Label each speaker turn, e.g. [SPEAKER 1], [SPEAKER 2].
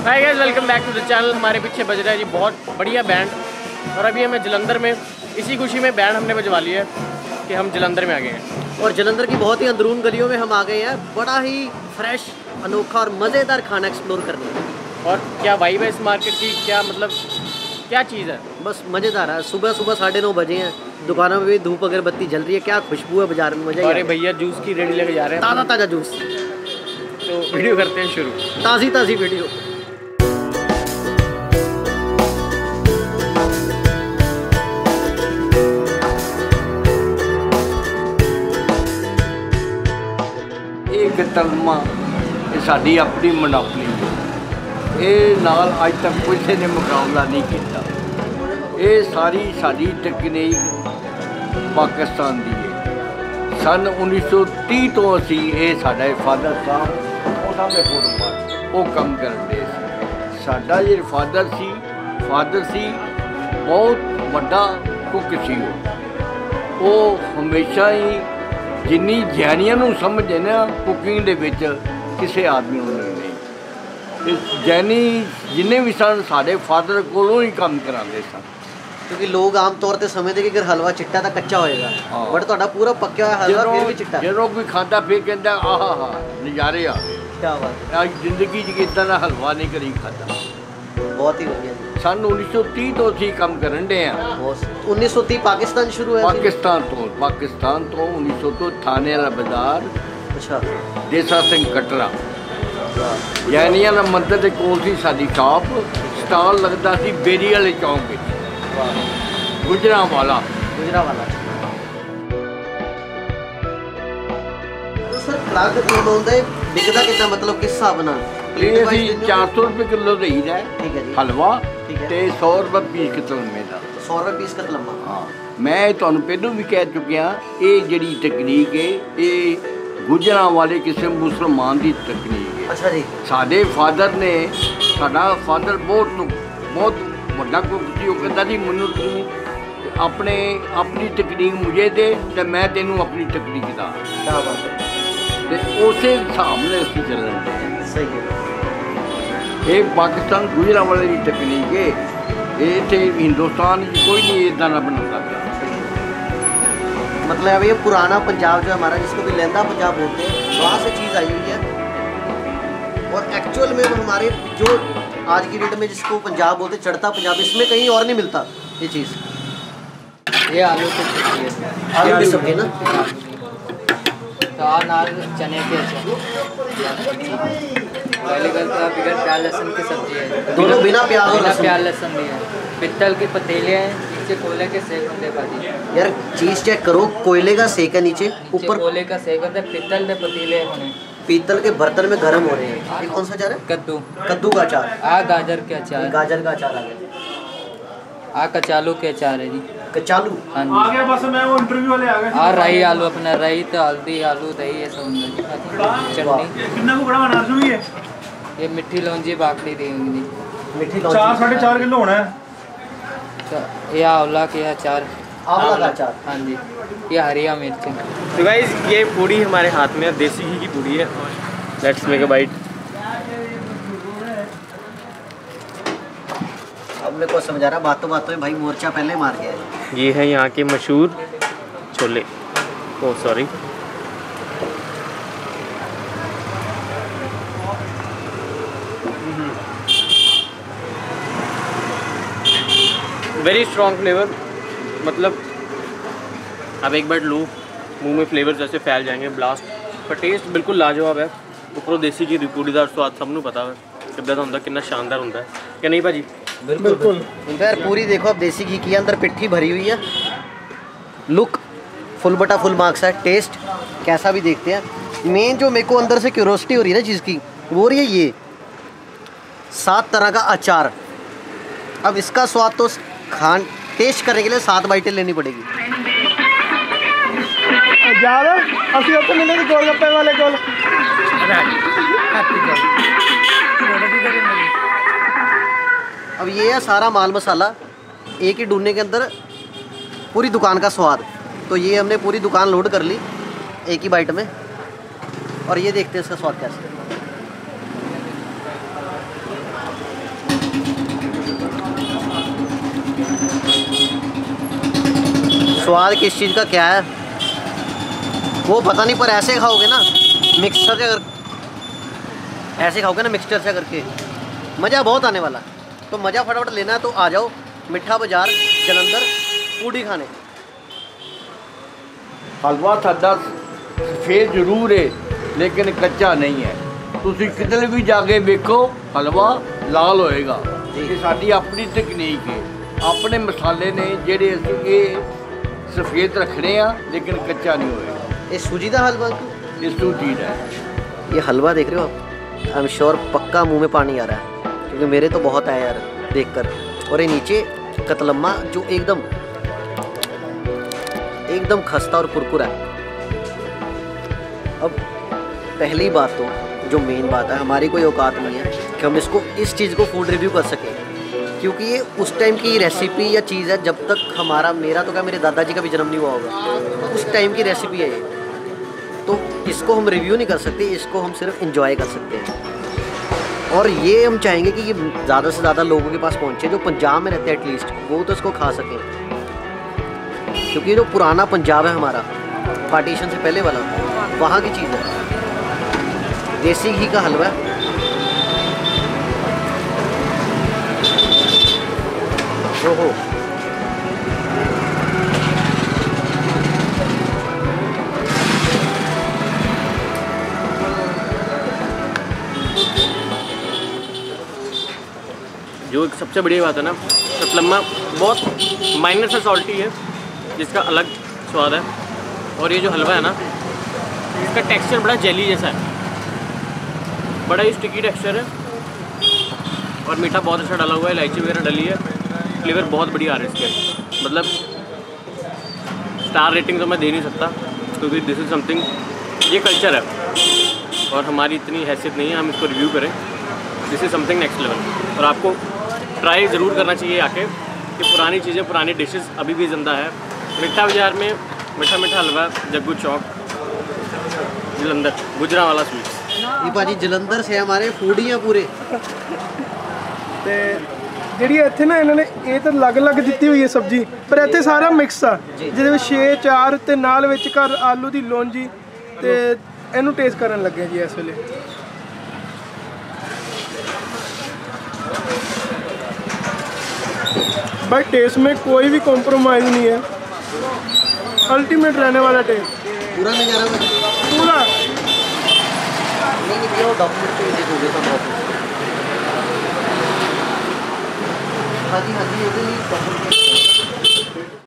[SPEAKER 1] Hi guys, welcome back to the channel. हमारे पीछे बज रहा है जी बहुत बढ़िया बैंड, और अभी हमें जलंधर में इसी खुशी में बैंड हमने बजवा लिया है कि हम जलंधर में आ गए हैं।
[SPEAKER 2] और जलंधर की बहुत ही अंदरून गलियों में हम आ गए हैं। बड़ा ही फ्रेश, अनोखा और मज़ेदार खाना एक्सप्लोर करने हैं।
[SPEAKER 1] और क्या वाइब है इस मार्केट की, क्या मतलब क्या चीज़ है,
[SPEAKER 2] बस मज़ेदार है। सुबह 9:30 बजे हैं, दुकानों में भी धूप अगरबत्ती जल रही है। क्या खुशबू है बाजार में, मज़ा।
[SPEAKER 1] अरे भैया जूस की रेडी लेके जा रहे हैं,
[SPEAKER 2] ताज़ा ताज़ा जूस।
[SPEAKER 1] तो वीडियो करते हैं शुरू।
[SPEAKER 2] ताज़ी ताज़ी वीडियो।
[SPEAKER 3] एक तलमा साड़ी अपनी मोनोपली ये नाल अज तक किसी ने मुकाबला नहीं किया। ये सारी साड़ी तकनीक पाकिस्तान की है। सन 1930 तो असी ये साडा फादर साहब उन्होंने फोटो वो कम करते साडा जो फादर सी बहुत बड़ा कुक सी। वो हमेशा ही जिन्नी जैनियां नूं समझ है ना कुकिंग दे विच किसी आदमी नूं नहीं। जैनी जिन्ने भी सन साडे फादर कोलों ही काम कराते सन।
[SPEAKER 2] क्योंकि लोग आम तौर पर समझते कि अगर हलवा चिट्टा तो कच्चा होएगा, बट तुहाडा पूरा पक्का हुआ हलवा फिर भी चिट्टा।
[SPEAKER 3] जो कोई खाता फिर कहता आहा हा नज़ारे आ गए।
[SPEAKER 2] क्या बात है,
[SPEAKER 3] आज जिंदगी इदा का हलवा नहीं करी खाता।
[SPEAKER 2] बहुत ही बढ़िया।
[SPEAKER 3] सन 1930 तो असी काम करन डे हैं।
[SPEAKER 2] 1930 पाकिस्तान शुरू है।
[SPEAKER 3] पाकिस्तान तो 1900 तो थाने वाला बाजार।
[SPEAKER 2] अच्छा।
[SPEAKER 3] देसा सिंह कटरा जैनिया का मंदिर के कोल सी साडी शॉप। स्टाल लगता सी बेरी वाले चौंक में, गुजरांवाला।
[SPEAKER 2] तो सर कलाक बिकदा कितना, मतलब किस हिसाब नाल?
[SPEAKER 3] 400 रुपये किलो रही है।
[SPEAKER 2] ठीक है जी।
[SPEAKER 3] हलवा
[SPEAKER 2] ठीक है।
[SPEAKER 3] ते 100 रुपये पीस कतलमे का।
[SPEAKER 2] 100 रुपये पीस कतलमा।
[SPEAKER 3] हाँ, मैं तुहानू पहलों भी कह चुकिया ये जी तकनीक है ये गुजरांवाले किसी मुसलमान की तकनीक है।
[SPEAKER 2] अच्छा जी।
[SPEAKER 3] साडे फादर ने साडा फादर बहुत बड़ा कुक सी। वो कहता जी मैनू तू अपनी तकनीक मुझे दे ते मैं तेनू अपनी तकनीक दा।
[SPEAKER 2] क्या बात है।
[SPEAKER 3] ते उस हिसाब ने असीं चलन दे।
[SPEAKER 2] सही है।
[SPEAKER 3] ये पाकिस्तान गुजरांवाले की तकनीक है। ये थे हिंदुस्तान कोई नहीं इदा ना बनाता।
[SPEAKER 2] मतलब ये पुराना पंजाब जो हमारा, जिसको भी लहंदा पंजाब बोलते हैं, वहाँ से चीज़ आई हुई है। और एक्चुअल में वो हमारे जो आज की डेट में जिसको पंजाब बोलते हैं, चढ़ता पंजाब, इसमें कहीं और नहीं मिलता ये चीज़।
[SPEAKER 4] ये आलू की सब्जी है।
[SPEAKER 2] आलू की सब्जी ना।
[SPEAKER 4] नाल चने के पहले करता बगैर प्याज लहसुन की सब्जी है।
[SPEAKER 2] दोनों बिना प्याज और
[SPEAKER 4] प्याज लहसुन भी है। पित्तल के पतीले हैं, नीचे कोयले के सेक होते भाजी।
[SPEAKER 2] यार चीज़ चेक करो, कोयले का सेक है नीचे, ऊपर
[SPEAKER 4] कोयले का सेक होता है। पित्तल के पतीले होने,
[SPEAKER 2] पीतल के बर्तन में गर्म हो रहे हैं। ये कौन सा अचार है? कद्दू का अचार।
[SPEAKER 4] गाजर के अचार।
[SPEAKER 2] गाजर का अचार आ गया।
[SPEAKER 4] कचालू के अचार है जी।
[SPEAKER 2] कचालू।
[SPEAKER 4] हाँ जी।
[SPEAKER 5] आ गया बस, मैं वो इंटरव्यू वाले आ गए।
[SPEAKER 4] रही आलू अपना, रही तो हल्दी आलू दही ये सब चटनी।
[SPEAKER 5] कितना को बड़ा अनारस भी है।
[SPEAKER 4] ये मिट्टी लौंजी बाकड़ी देंगी जी।
[SPEAKER 2] मीठी
[SPEAKER 5] 4-4.5 किलो होना है।
[SPEAKER 4] तो ये आंवला के अचार।
[SPEAKER 2] आंवला का अचार।
[SPEAKER 4] हाँ जी। ये हरिया मिर्च।
[SPEAKER 1] तो गाइस ये पूड़ी हमारे हाथ में है, देसी घी की पूड़ी है। Let's make a bite.
[SPEAKER 2] अब मेरे को समझा रहा, बातों में भाई मोर्चा पहले मार गया है।
[SPEAKER 1] ये है यहाँ के मशहूर chole. Oh sorry. Very strong flavour, मतलब आप एक बार लो मुंह में फ्लेवर जैसे फैल जाएंगे, ब्लास्ट। पर टेस्ट बिल्कुल लाजवाब है। ऊपरों देसी घी पूड़ीदार स्वाद सबनों पता है कितना होता, कितना शानदार होता है कि नहीं भाजी?
[SPEAKER 2] बिल्कुल। यार पूरी देखो अब, देसी घी की अंदर पिट्ठी भरी हुई है। लुक फुल बटा फुल मार्क्स है। टेस्ट कैसा भी देखते हैं। मेन जो मेरे को अंदर से क्यूरोसिटी हो रही है ना चीज़ की, वो हो रही है ये 7 तरह का अचार। अब इसका स्वाद तो टेस्ट करने के लिए 7 बाइटें लेनी पड़ेगी।
[SPEAKER 5] गोलगप्पे वाले कोल
[SPEAKER 2] अब ये है सारा माल मसाला एक ही ढूंढने के अंदर पूरी दुकान का स्वाद। तो ये हमने पूरी दुकान लोड कर ली एक ही बाइट में, और ये देखते हैं इसका स्वाद कैसा है। स्वाद किस चीज़ का क्या है वो पता नहीं, पर ऐसे खाओगे ना मिक्सचर से, अगर ऐसे खाओगे ना मिक्सचर से करके, मज़ा बहुत आने वाला। तो मज़ा फटाफट लेना है तो आ जाओ मिठा बाज़ार जलंधर पूड़ी खाने।
[SPEAKER 3] हलवा साडा सफेद जरूर है लेकिन कच्चा नहीं है। ਤੁਸੀਂ ਕਿਤੇ ਵੀ ਜਾ ਕੇ ਵੇਖੋ ਹਲਵਾ ਲਾਲ ਹੋਏਗਾ। ਇਹ ਸਾਡੀ ਆਪਣੀ ਤਕਨੀਕ ਹੈ, ਆਪਣੇ ਮਸਾਲੇ ਨੇ ਜਿਹੜੇ ਅਸੀਂ ਇਹ ਸਫੇਦ ਰੱਖਣੇ ਆ लेकिन कच्चा नहीं होएगा।
[SPEAKER 2] ये सूजी का हलवा,
[SPEAKER 3] ये सूजी है।
[SPEAKER 2] ये हलवा देख रहे हो आप, आई एम श्योर पक्का मुंह में पानी आ रहा है क्योंकि मेरे तो बहुत आया यार देखकर। और ये नीचे कतलम्मा जो एकदम खस्ता और कुरकुरा है। अब पहली बात तो जो मेन बात है, हमारी कोई औकात नहीं है कि हम इसको इस चीज़ को फूड रिव्यू कर सकें, क्योंकि ये उस टाइम की रेसिपी या चीज़ है जब तक मेरा तो क्या मेरे दादाजी का भी जन्म नहीं हुआ होगा, उस टाइम की रेसिपी है ये। तो इसको हम रिव्यू नहीं कर सकते, इसको हम सिर्फ इंजॉय कर सकते हैं। और ये हम चाहेंगे कि ये ज़्यादा से ज़्यादा लोगों के पास पहुँचे जो पंजाब में रहते हैं, एटलीस्ट वो तो इसको खा सकें, क्योंकि जो पुराना पंजाब है हमारा पार्टीशन से पहले वाला, वहाँ की चीज़ है। देसी घी का हलवा, ओहो
[SPEAKER 1] जो एक सबसे बड़ी बात है ना, कतलम्मा बहुत माइनर सा सॉल्टी है जिसका अलग स्वाद है। और ये जो हलवा है ना, इसका टेक्सचर बड़ा जेली जैसा है, बड़ा ही स्टिकी टेक्सचर है और मीठा बहुत अच्छा डाला हुआ है, इलायची वगैरह डली है, फ्लेवर बहुत बढ़िया आ रहा है इसके। मतलब स्टार रेटिंग तो मैं दे नहीं सकता क्योंकि दिस इज़ समथिंग, ये कल्चर है और हमारी इतनी हैसियत नहीं है हम इसको रिव्यू करें। This is something next level. और आपको ट्राई ज़रूर करना चाहिए आके कि पुरानी चीज़ें, पुरानी डिशेस अभी भी ज़िंदा है। मिठा बाज़ार में मीठा मीठा हलवा, जग्गू चौक, जलंधर, गुजरावाला स्वीट्स।
[SPEAKER 2] ये भाजी जलंधर से हमारे फूडी हैं पूरे।
[SPEAKER 5] ਤੇ ਜਿਹੜੀ ਇੱਥੇ ਨਾ ਇਹਨਾਂ ਨੇ ਇਹ ਤਾਂ ਅਲੱਗ-ਅਲੱਗ ਦਿੱਤੀ ਹੋਈ ਹੈ ਸਬਜ਼ੀ, ਪਰ ਇੱਥੇ ਸਾਰਾ ਮਿਕਸ ਆ ਜਿਹਦੇ ਵਿੱਚ 6 4 ਤੇ ਨਾਲ ਵਿੱਚ ਘਰ ਆਲੂ ਦੀ ਲੌਂਜੀ ਤੇ ਇਹਨੂੰ ਟੇਸਟ ਕਰਨ ਲੱਗੇ ਜੀ ਇਸ ਵੇਲੇ। भाई टेस्ट में कोई भी कॉम्प्रोमाइज़ नहीं है, अल्टीमेट रहने वाला टेस्ट
[SPEAKER 2] पूरा नज़ारा
[SPEAKER 5] पूरा।
[SPEAKER 2] हाँ जी हाँ जी।